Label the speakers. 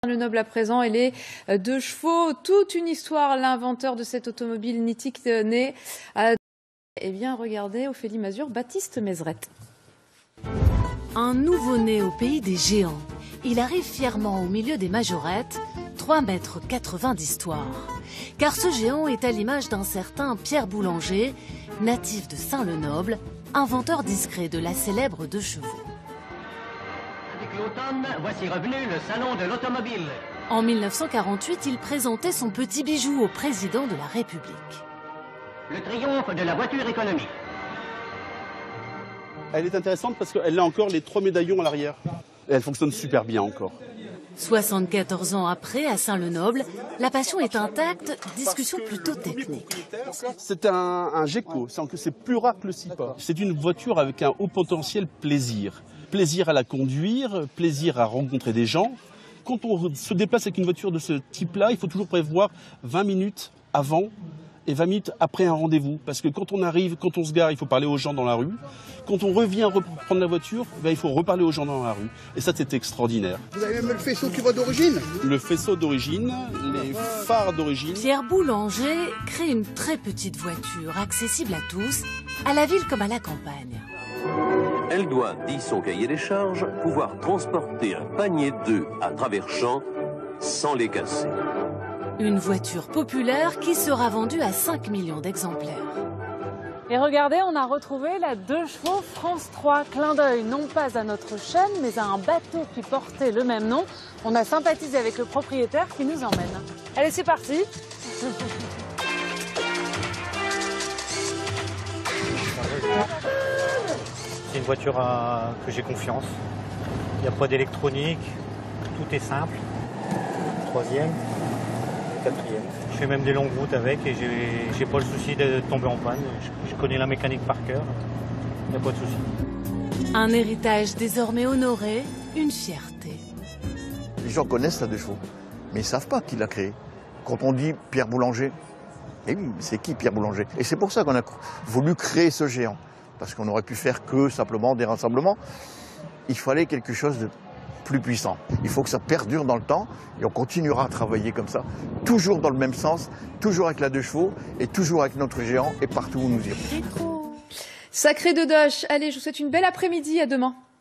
Speaker 1: Lenoble à présent et les deux chevaux, toute une histoire, l'inventeur de cette automobile mythique né à... Eh bien, regardez, Ophélie Mazur, Baptiste Mézeret.
Speaker 2: Un nouveau-né au pays des géants. Il arrive fièrement au milieu des majorettes, 3,80 m d'histoire. Car ce géant est à l'image d'un certain Pierre Boulanger, natif de Saint-Lenoble, inventeur discret de la célèbre deux chevaux.
Speaker 3: Avec l'automne, voici revenu le salon de l'automobile.
Speaker 2: En 1948, il présentait son petit bijou au président de la République.
Speaker 3: Le triomphe de la voiture économique.
Speaker 4: Elle est intéressante parce qu'elle a encore les 3 médaillons à l'arrière. Elle fonctionne super bien encore.
Speaker 2: 74 ans après, à Saint-Lenoble, la passion est intacte, discussion plutôt technique.
Speaker 4: C'est un Gecko, c'est plus rare que le Sipa. C'est une voiture avec un haut potentiel plaisir. Plaisir à la conduire, plaisir à rencontrer des gens. Quand on se déplace avec une voiture de ce type-là, il faut toujours prévoir 20 minutes avant et 20 minutes après un rendez-vous. Parce que quand on arrive, quand on se gare, il faut parler aux gens dans la rue. Quand on revient reprendre la voiture, il faut reparler aux gens dans la rue. Et ça, c'est extraordinaire.
Speaker 5: Vous avez même le faisceau qui va d'origine?
Speaker 4: Le faisceau d'origine, les phares d'origine.
Speaker 2: Pierre Boulanger crée une très petite voiture, accessible à tous, à la ville comme à la campagne.
Speaker 6: Elle doit, dit son cahier des charges, pouvoir transporter un panier d'œufs à travers champs sans les casser.
Speaker 2: Une voiture populaire qui sera vendue à 5 millions d'exemplaires.
Speaker 7: Et regardez, on a retrouvé la 2 chevaux France 3. Clin d'œil non pas à notre chaîne, mais à un bateau qui portait le même nom. On a sympathisé avec le propriétaire qui nous emmène. Allez, c'est parti.
Speaker 8: C'est une voiture que j'ai confiance. Il n'y a pas d'électronique, tout est simple. 3e, 4e. Je fais même des longues routes avec et j'ai pas le souci de tomber en panne. Je connais la mécanique par cœur, il n'y a pas de souci.
Speaker 2: Un héritage désormais honoré, une fierté.
Speaker 5: Les gens connaissent la deux chevaux, mais ils ne savent pas qui l'a créé. Quand on dit Pierre Boulanger, eh oui, c'est qui Pierre Boulanger? Et c'est pour ça qu'on a voulu créer ce géant. Parce qu'on aurait pu faire que simplement des rassemblements. Il fallait quelque chose de plus puissant. Il faut que ça perdure dans le temps et on continuera à travailler comme ça, toujours dans le même sens, toujours avec la deux chevaux et toujours avec notre géant et partout où nous irons.
Speaker 1: Sacré Dodoche, allez, je vous souhaite une belle après-midi, à demain.